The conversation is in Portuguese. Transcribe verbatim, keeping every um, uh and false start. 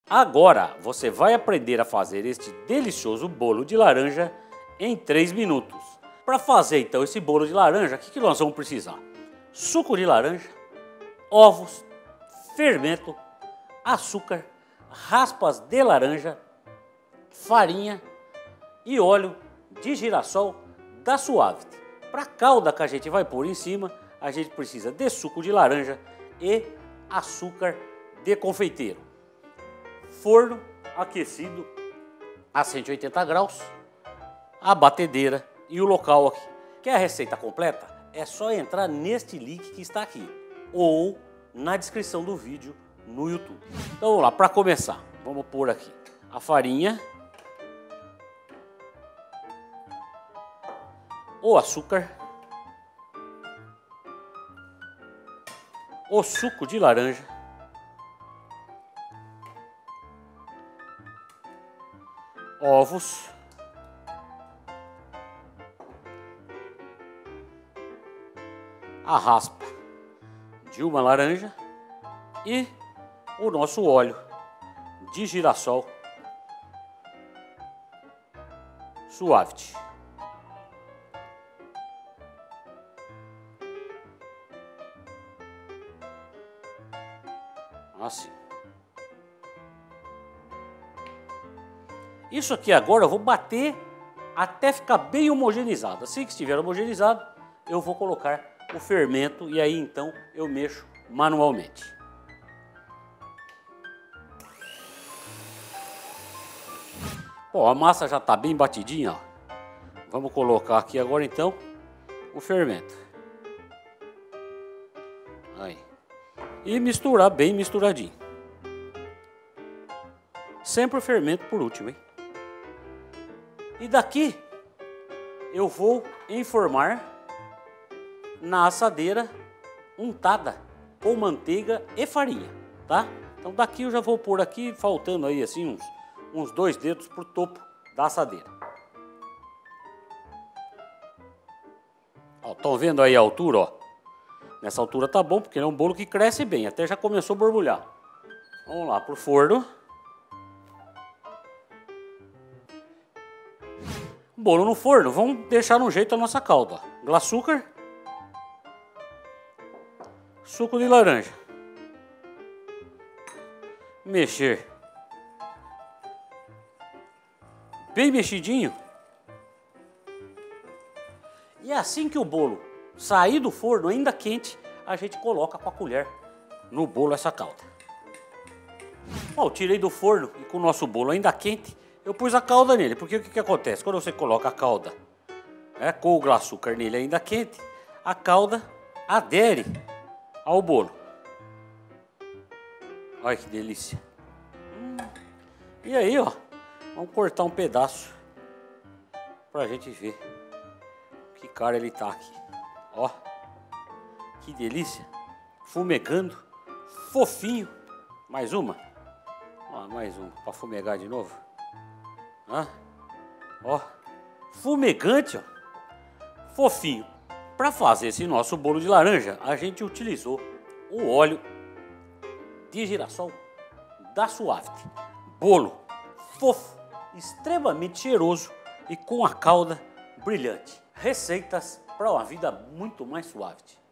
Agora você vai aprender a fazer este delicioso bolo de laranja em três minutos. Para fazer então esse bolo de laranja, o que, que nós vamos precisar? Suco de laranja, ovos, fermento, açúcar, raspas de laranja, farinha e óleo de girassol da Suavity. Para a calda que a gente vai pôr em cima, a gente precisa de suco de laranja e açúcar de confeiteiro. Forno aquecido a cento e oitenta graus, a batedeira e o local aqui. Quer a receita completa? É só entrar neste link que está aqui ou na descrição do vídeo no YouTube. Então vamos lá, para começar, vamos pôr aqui a farinha, o açúcar, o suco de laranja, ovos, a raspa de uma laranja e o nosso óleo de girassol Suavity. Assim. Isso aqui agora eu vou bater até ficar bem homogeneizado. Assim que estiver homogeneizado, eu vou colocar o fermento e aí então eu mexo manualmente. Bom, a massa já está bem batidinha, ó. Vamos colocar aqui agora então o fermento. Aí. E misturar bem misturadinho. Sempre o fermento por último, hein? E daqui eu vou enformar na assadeira untada com manteiga e farinha, tá? Então daqui eu já vou pôr aqui, faltando aí assim uns, uns dois dedos pro topo da assadeira. Ó, estão vendo aí a altura, ó? Nessa altura tá bom, porque é um bolo que cresce bem, até já começou a borbulhar. Vamos lá pro forno. Bolo no forno, vamos deixar no jeito a nossa calda. Açúcar, suco de laranja, mexer bem mexidinho. E assim que o bolo sair do forno, ainda quente, a gente coloca com a colher no bolo essa calda. Bom, tirei do forno e com o nosso bolo ainda quente, eu pus a calda nele, porque o que, que acontece? Quando você coloca a calda é, com o açúcar nele ainda quente, a calda adere ao bolo. Olha que delícia. Hum. E aí, ó, vamos cortar um pedaço pra gente ver que cara ele tá aqui. Ó, que delícia. Fumegando, fofinho. Mais uma? Ó, mais uma pra fumegar de novo. Ah, ó, fumegante, ó, fofinho. Para fazer esse nosso bolo de laranja, a gente utilizou o óleo de girassol da Suavity. Bolo fofo, extremamente cheiroso e com a calda brilhante. Receitas para uma vida muito mais Suavity.